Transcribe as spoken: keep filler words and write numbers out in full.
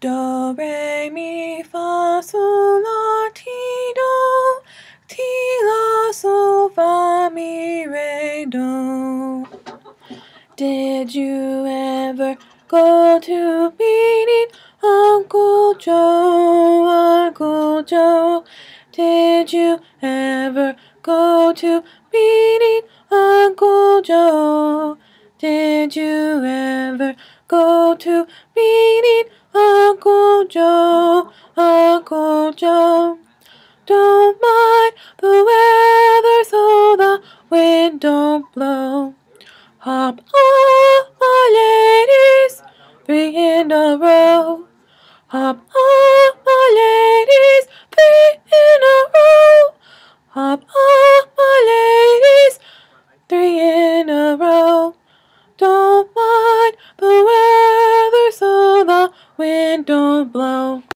Do, re, mi, fa, sol, la, ti, do. Ti, la, sol, fa, mi, re, do. Did you ever go to meeting Uncle Joe, Uncle Joe? Did you ever go to meeting Uncle Joe? Did you ever go to meeting Uncle Joe, Uncle Joe? Don't mind the weather so the wind don't blow. Hop up, my ladies, three in a row. Hop up, my ladies, three in a row. Hop up, my ladies, three in a row. Don't mind the weather so the wind don't blow.